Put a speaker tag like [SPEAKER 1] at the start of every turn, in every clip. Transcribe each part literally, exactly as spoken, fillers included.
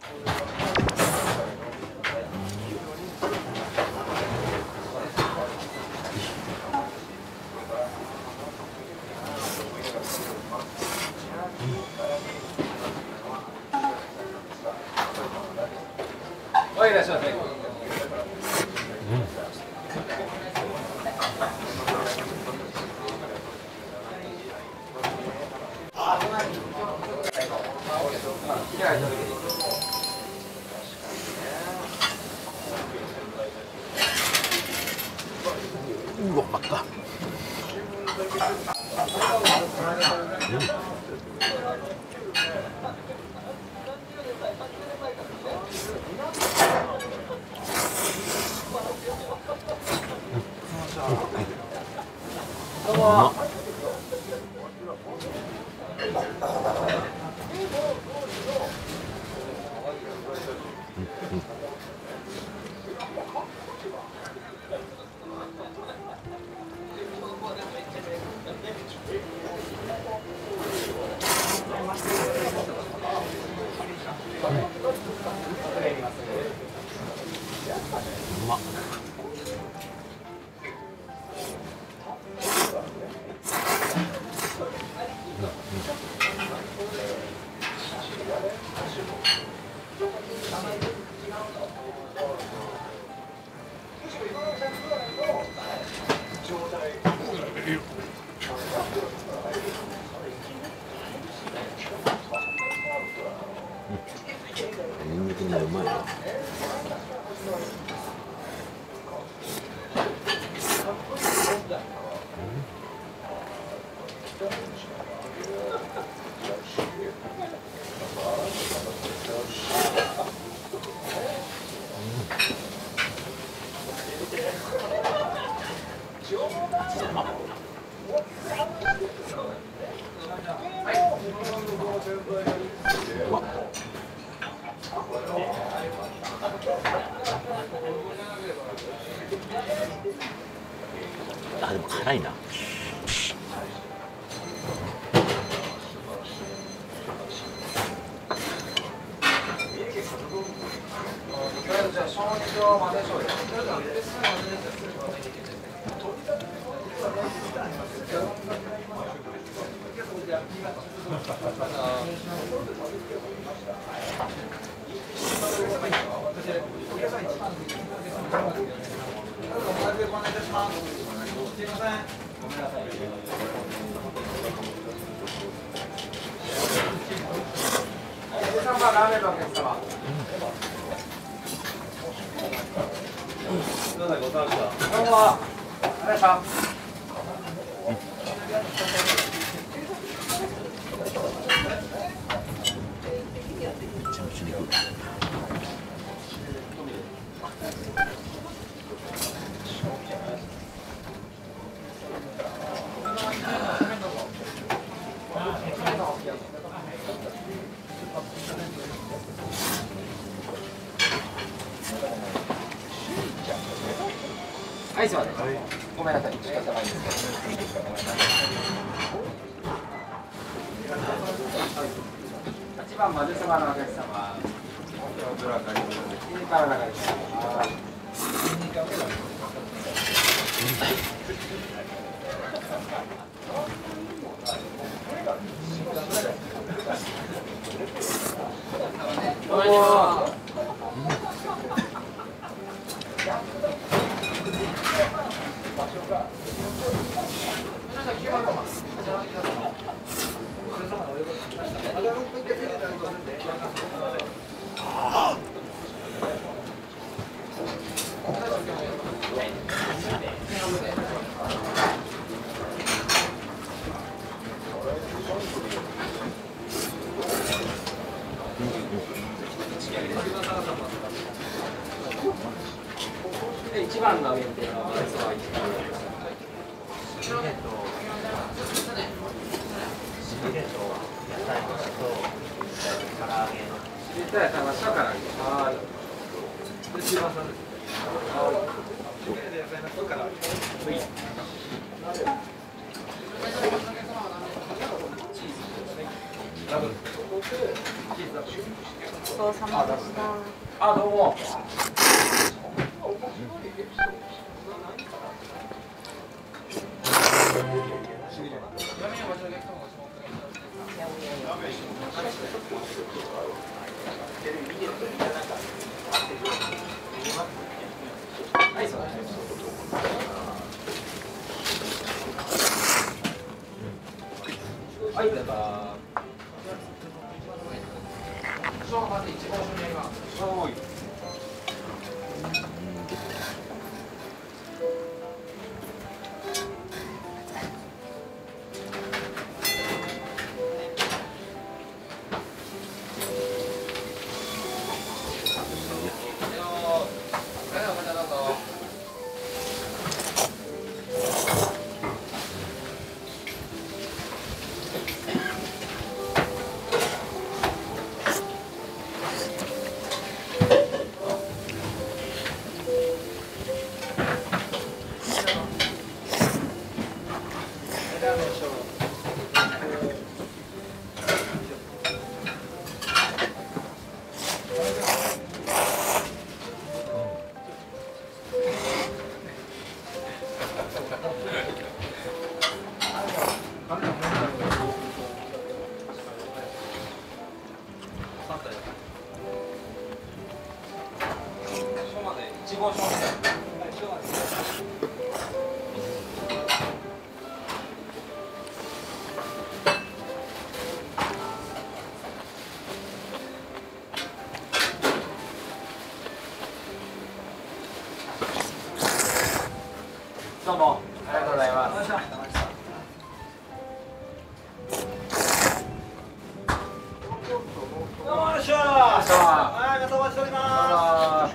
[SPEAKER 1] はい、いらっしゃいませ。
[SPEAKER 2] うわ、真っ赤。
[SPEAKER 1] どうも。
[SPEAKER 2] うまっ。ニンニクもうまいな。あ、でも辛いな。
[SPEAKER 1] じゃあ、小児と混ぜ醤油。ラーメンのお客様。どうも。ありがとうございました。はい、すいません。ごめんなさい。仕方ないんですけど。八番まぜそばのお客様。どらかに。いいから中に。どうも。一番の限定のやつは一番。しびれとしびれと野菜蒸しと唐揚げ。しびれと野菜蒸しと唐揚げ。はい。これ一番そうです。はい。しびれと野菜蒸しと唐揚げ。はい。チーズ。ダブル。チーズダブル。
[SPEAKER 3] ちそうさまでした。
[SPEAKER 1] あ、どうも。はい、だから。そう、まず一番初めが。はい。どうもありがとうございます。どうもよっしゃー。はい、またお待ちしております。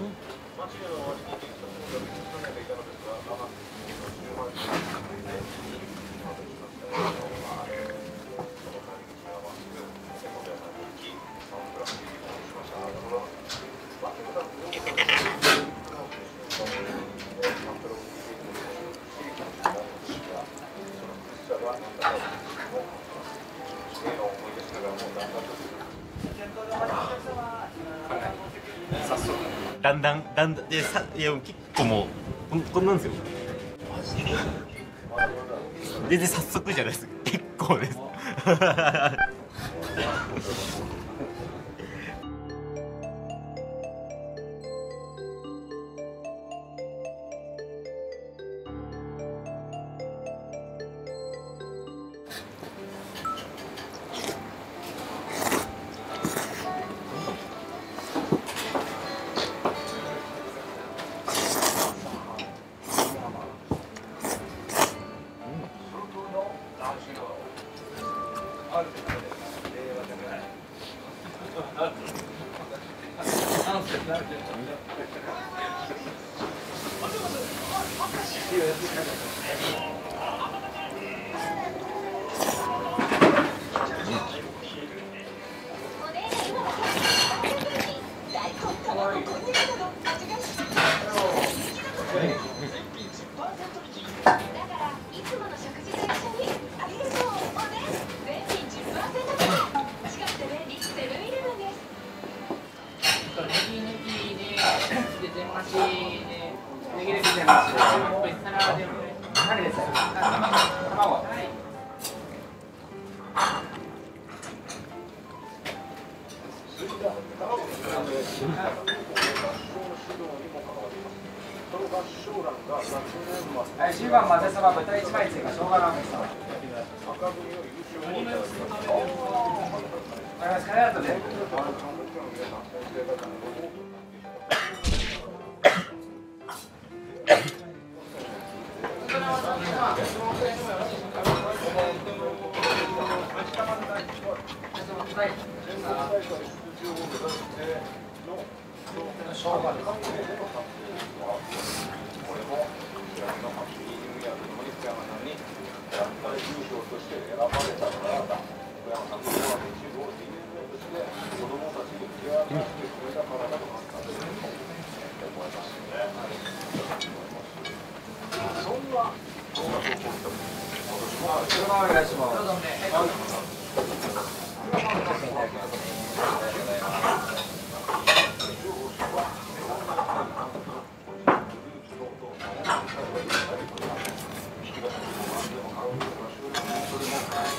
[SPEAKER 2] だんだんだんだんでさいや結構もうこんこんなんですよ。全然早速じゃないです。結構です。じゅうばん混ぜそば豚いちまい追加生姜ラーメンさん。わかりますかね、後で。車お願いします。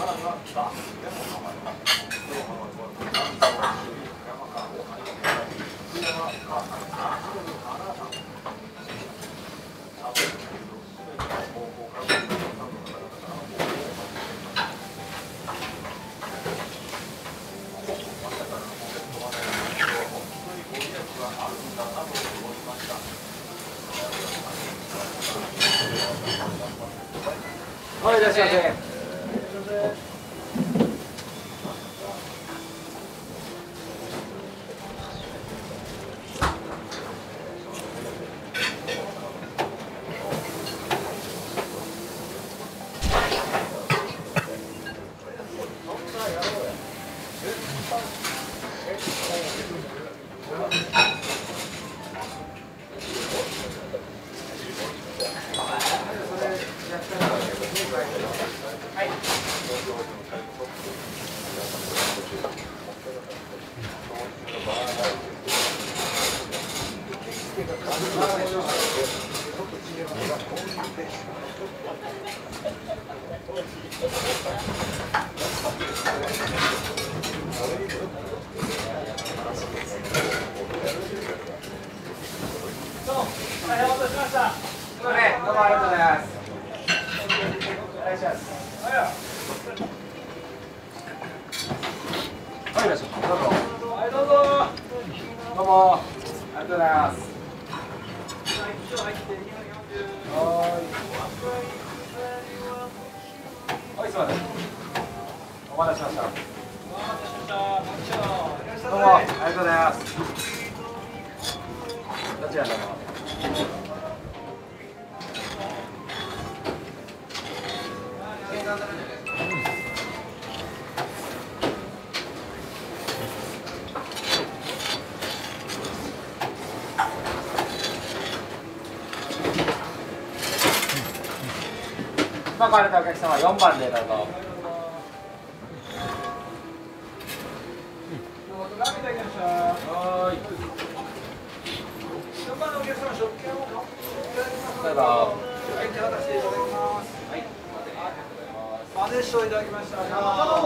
[SPEAKER 2] はい、いらっしゃいませ。今からのお客様はよんばんでどうぞ。はい。よんばんのお客様、食券をどうぞ。はい、手渡しでいただきます。はい。マネッションいただきました。